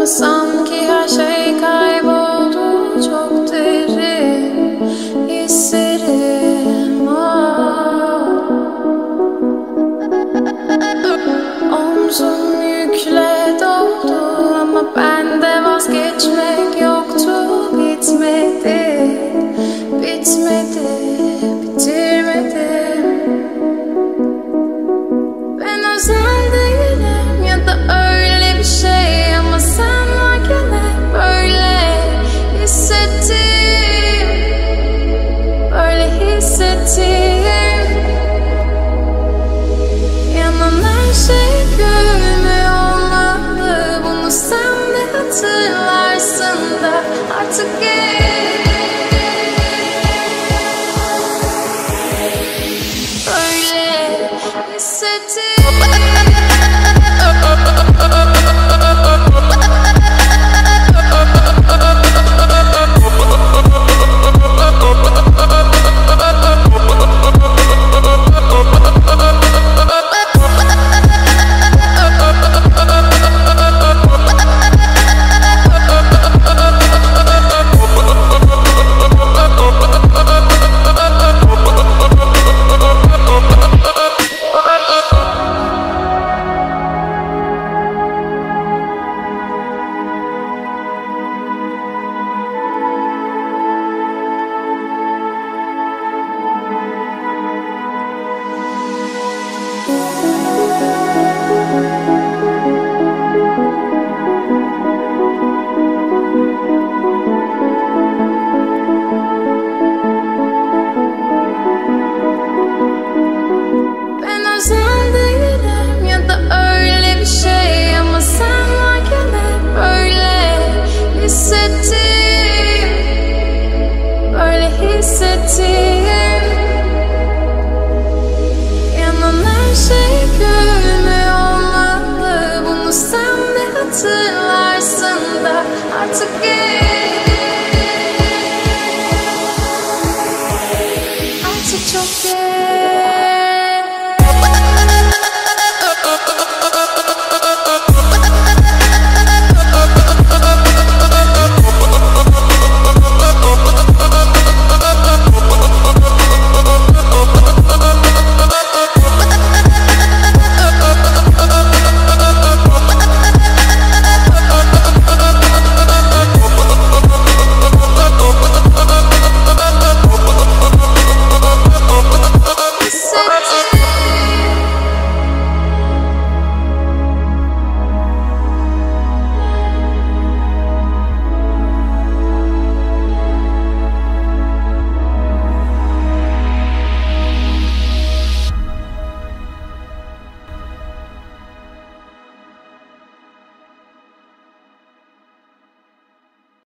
sanki her şey kayboldu çok derin hislerim. Omzum yükle doldu ama bende vazgeçmek yoktu. Bitmedi, bitmedi, bitirmedim. Ben özel değilim ya da öyle bir şey, ama sen varken hep böyle hissettim, böyle hissettim. Yanan her şey görünmüyor olmalı, bunu sen de hatırlarsın da artık böyle hissettim.